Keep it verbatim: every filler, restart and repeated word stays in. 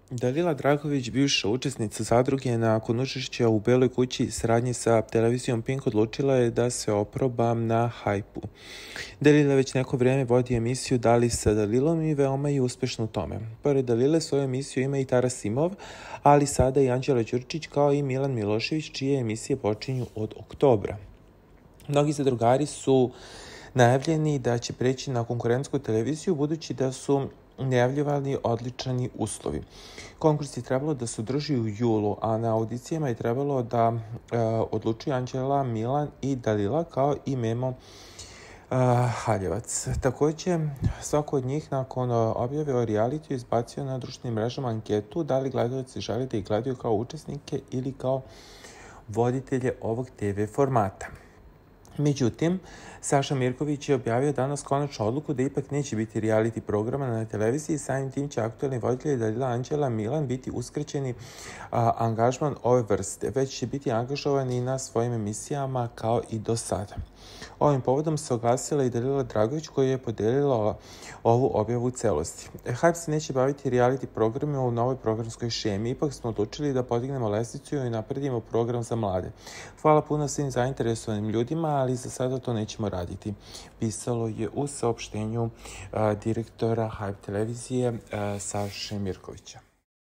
Dalila Dragović, bivša učesnica zadruge, nakon učešća u Beloj kući i saradnje sa televizijom Pink odlučila je da se oproba na hajpu. Dalila već neko vrijeme vodi emisiju Da li sa Dalilom i veoma je uspešna u tome. Pored Dalile svoju emisiju ima i Tara Simov, ali sada i Anđela Đurčić kao i Milan Milošević, čije emisije počinju od oktobra. Mnogi zadrugari su najavljeni da će preći na konkurentsku televiziju budući da su najavljivali odličani uslovi. Konkurs je trebalo da se održi u julu, a na audicijama je trebalo da e, odlučuju Anđela, Milan i Dalila kao i Memo Uh, Haljevac. Također, svako od njih nakon objave o realitiju izbacio na društvenim mrežama anketu da li gledalci žele da ih gledaju kao učesnike ili kao voditelje ovog te ve formata. Međutim, Saša Mirković je objavio danas konačnu odluku da ipak neće biti reality programa na televiziji i samim tim će aktualni voditelji Dalila, Anđela, Milan biti uskraćeni a, angažman ove vrste, već će biti angažovani na svojim emisijama kao i do sada. Ovim povodom se oglasila i Dalila Dragović koja je podelila ovu objavu u celosti. Hype se neće baviti reality programima u novoj programskoj šemi, ipak smo odlučili da podignemo lestvicu i napredimo program za mlade. Hvala puno svim zainteresovanim ljudima, ali za sada to nećemo raditi. Pisalo je u saopštenju a, direktora Hype televizije a, Saše Mirkovića.